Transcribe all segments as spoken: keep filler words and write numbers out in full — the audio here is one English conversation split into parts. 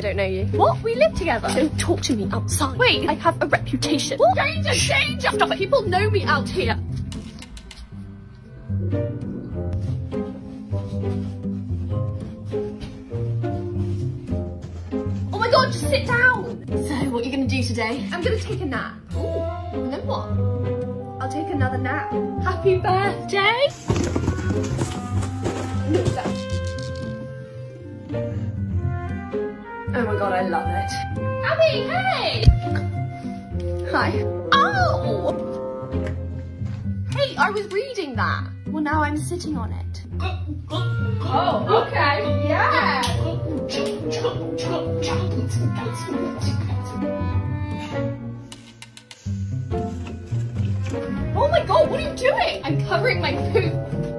I don't know you. What? We live together. Don't talk to me outside. Wait, I have a reputation. What? Danger, danger! Stop it. People know me out here. Oh my god, just sit down. So, what are you gonna do today? I'm gonna take a nap. Ooh, and then what? I'll take another nap. Happy birthday! No, that. Oh my god, I love it. Abby, hey! Hi. Oh! Hey, I was reading that. Well, now I'm sitting on it. Oh, okay, yeah! Oh my god, what are you doing? I'm covering my poop.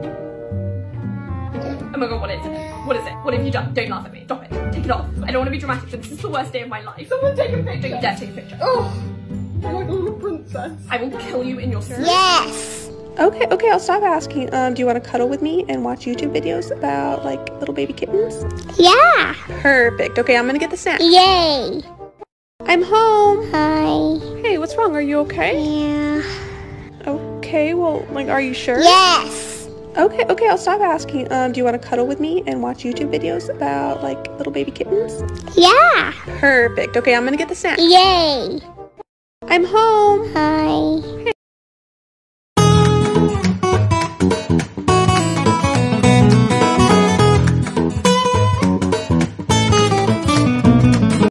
Oh my god, what is it? What is it? What have you done? Don't laugh at me. Stop it. Take it off. I don't want to be dramatic, but this is the worst day of my life. Someone take a picture. Don't you dare take a picture. Oh, I'm like a little princess. I will kill you in your sleep. Yes! Okay, okay, I'll stop asking. Um, do you want to cuddle with me and watch YouTube videos about, like, little baby kittens? Yeah! Perfect. Okay, I'm gonna get the snack. Yay! I'm home. Hi. Hey, what's wrong? Are you okay? Yeah. Okay, well, like, are you sure? Yes! Okay, okay, I'll stop asking. Um, do you want to cuddle with me and watch YouTube videos about, like, little baby kittens? Yeah! Perfect. Okay, I'm gonna get the snack. Yay! I'm home. Hi.